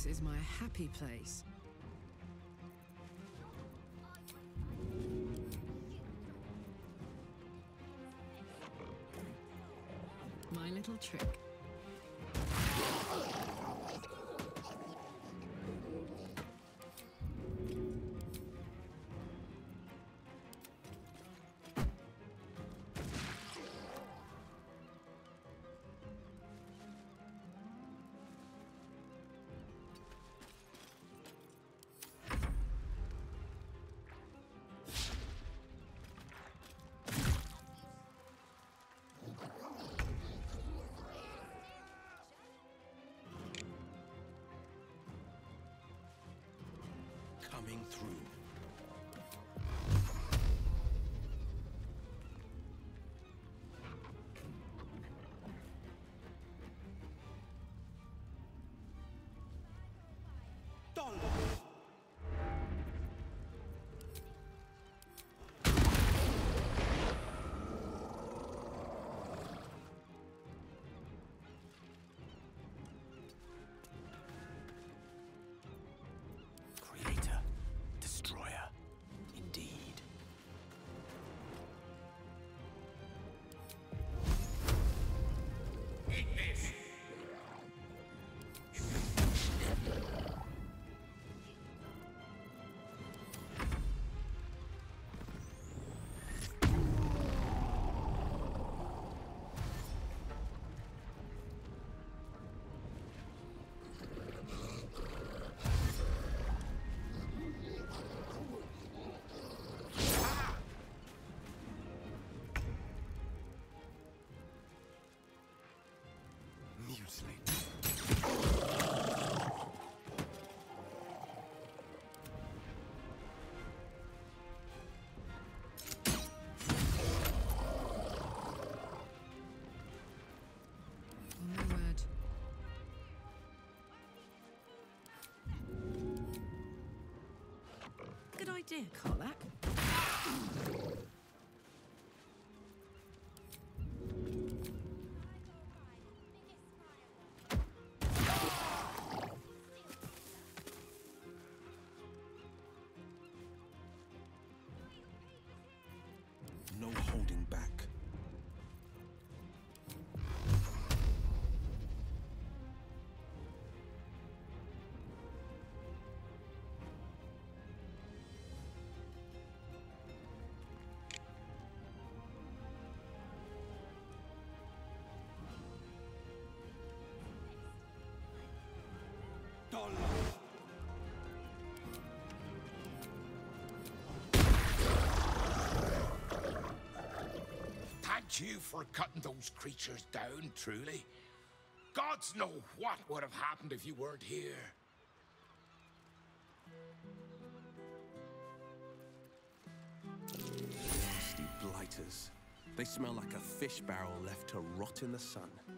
This is my happy place. My little trick. Coming through. Creator, destroyer, indeed. Eat this! Mutilate. No word. Good idea, Karlach. No holding back. Thank you for cutting those creatures down, truly. Gods know what would have happened if you weren't here. Nasty blighters. They smell like a fish barrel left to rot in the sun.